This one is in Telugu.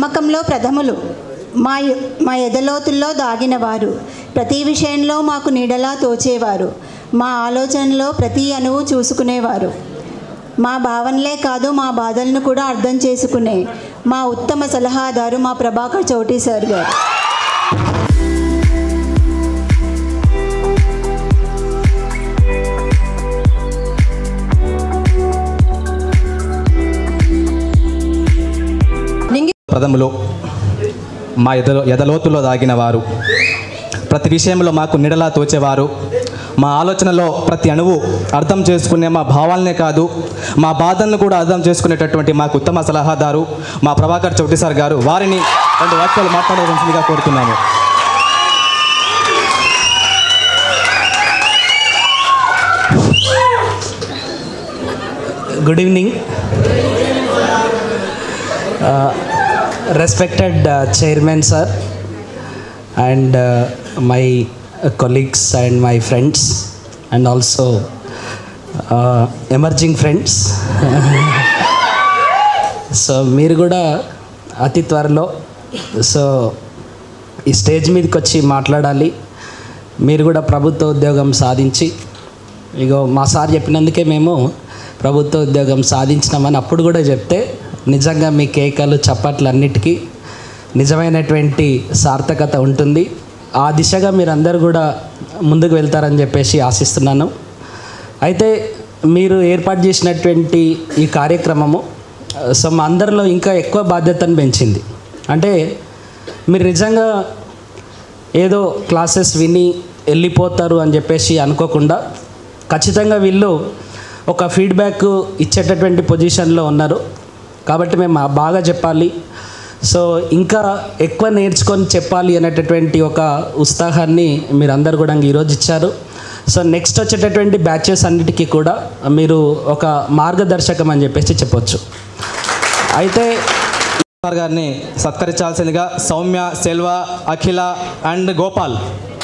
నమ్మకంలో ప్రథములు, మా ఎదలోతుల్లో దాగినవారు, ప్రతి విషయంలో మాకు నీడలా తోచేవారు, మా ఆలోచనలో ప్రతి అణువు చూసుకునేవారు, మా భావనలే కాదు మా బాధలను కూడా అర్థం చేసుకునే మా ఉత్తమ సలహాదారు మా ప్రభాకర్ చౌటి సార్ గారు. ప్రథములు, మా ఎదలోతుల్లో దాగిన వారు, ప్రతి విషయంలో మాకు నీడలా తోచేవారు, మా ఆలోచనలో ప్రతి అణువు అర్థం చేసుకునే మా భావాలనే కాదు మా బాధలను కూడా అర్థం చేసుకునేటటువంటి మాకు ఉత్తమ సలహాదారు మా ప్రభాకర్ చౌటి సార్ గారు. వారిని 2 వాక్యాలు మాట్లాడవలసిందిగా కోరుతున్నాను. Good evening. Respected Chairman sir and my colleagues and my friends and also emerging friends. So మీరు కూడా అతి త్వరలో ఈ స్టేజ్ మీదకి వచ్చి మాట్లాడాలి. మీరు కూడా ప్రభుత్వ ఉద్యోగం సాధించి, ఇగో మా సార్ చెప్పినందుకే మేము ప్రభుత్వ ఉద్యోగం సాధించినామని అప్పుడు కూడా చెప్తే నిజంగా మీ కేకలు చప్పట్లు అన్నిటికీ నిజమైనటువంటి సార్థకత ఉంటుంది. ఆ దిశగా మీరందరూ కూడా ముందుకు వెళ్తారని చెప్పేసి ఆశిస్తున్నాను. అయితే మీరు ఏర్పాటు చేసినటువంటి ఈ కార్యక్రమము మా అందరిలో ఇంకా ఎక్కువ బాధ్యతను పెంచింది. అంటే మీరు నిజంగా ఏదో క్లాసెస్ విని వెళ్ళిపోతారు అని చెప్పేసి అనుకోకుండా ఖచ్చితంగా వీళ్ళు ఒక ఫీడ్బ్యాక్ ఇచ్చేటటువంటి పొజిషన్లో ఉన్నారు. కాబట్టి మేము బాగా చెప్పాలి, ఇంకా ఎక్కువ నేర్చుకొని చెప్పాలి అనేటటువంటి ఒక ఉత్సాహాన్ని మీరు అందరు కూడా ఈరోజు ఇచ్చారు. నెక్స్ట్ వచ్చేటటువంటి బ్యాచెస్ అన్నిటికీ కూడా మీరు ఒక మార్గదర్శకం అని చెప్పేసి చెప్పొచ్చు. అయితే గారిని సత్కరించాల్సిందిగా సౌమ్య, సెల్వ, అఖిల అండ్ గోపాల్